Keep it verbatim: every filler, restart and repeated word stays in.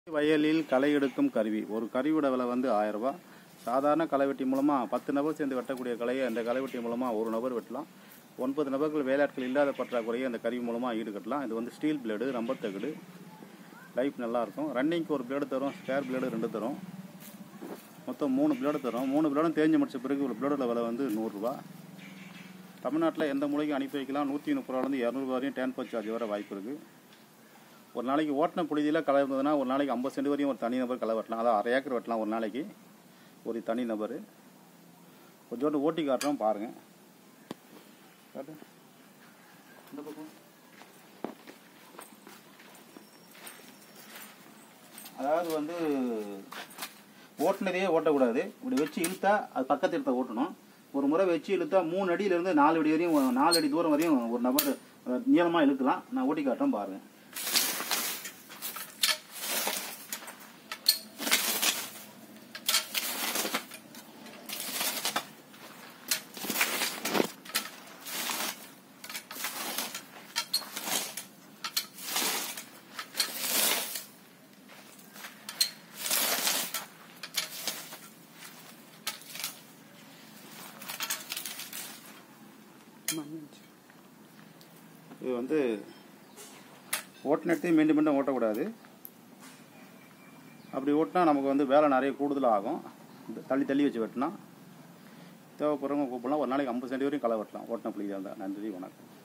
வயலில் களை எடுக்கும் கருவி. ஒரு கருவியோட விலை வந்து ஆயிரம் ரூபாய். சாதாரண களைவெட்டி மூலமாக பத்து நபர் சேர்ந்து வெட்டக்கூடிய களையை அந்த களைவெட்டி மூலமாக ஒரு நபர் வெட்டலாம். ஒன்பது நபர்கள் வேலையாட்கள் இல்லாத பற்றாக்குறையை அந்த கருவி மூலமாக ஈடுகட்டலாம். இது வந்து ஸ்டீல் பிளேடு, ரம்பர் தகடு, லைஃப் நல்லாயிருக்கும். ரன்னிங்க்கு ஒரு பிளேடு தரும், ஸ்பேர் பிளேடு ரெண்டு தரும். மொத்தம் மூணு பிளேடு தரும். மூணு பிளேடும் தேஞ்சு முடிச்ச பிறகு ஒரு பிளேடோட விலை வந்து நூறுரூவா. தமிழ்நாட்டில் எந்த மூலைக்கும் அனுப்பி வைக்கலாம். நூற்றி முப்பது ரூபாலேருந்து இரநூறுவா வரையும் டிரான்ஸ்போர்ட் சார்ஜ் வர வாய்ப்பு இருக்குது. ஒரு நாளைக்கு ஓட்டின புழுதியில் களை இருந்ததுன்னா ஒரு நாளைக்கு ஐம்பது சென்ட் வரையும் ஒரு தனி நபர் களை வெட்டலாம். அதாவது அரை ஏக்கர் வெட்டலாம் ஒரு நாளைக்கு ஒரு தனி நபர். கொஞ்சோண்டு ஓட்டி காட்டுறோம் பாருங்கள். காட்டு இந்த பக்கம். அதாவது வந்து ஓட்டுனதையே ஓட்டக்கூடாது. இப்படி வச்சு இழுத்தா அது பக்கத்து இடத்த ஓட்டணும். ஒரு முறை வச்சு இழுத்தா மூணு அடியிலேருந்து நாலு அடி வரையும் நாலு அடி தூரம் வரையும் ஒரு நபர் நீளமாக இழுக்கலாம். நான் ஓட்டி காட்டுறோம் பாருங்கள். இது வந்து ஓட்டின இடத்தையும் மீண்டும் மீண்டும் ஓட்டக்கூடாது. அப்படி ஓட்டினா நமக்கு வந்து வேலை நிறைய கூடுதலாக ஆகும். தள்ளி தள்ளி வச்சு வெட்டினா தேவைப்படுறவங்க கூப்பிடலாம். ஒரு நாளைக்கு ஐம்பது சென்ட் வரையும் களை வெட்டலாம் ஓட்டின புள்ளியாக இருந்தால். நன்றி, வணக்கம்.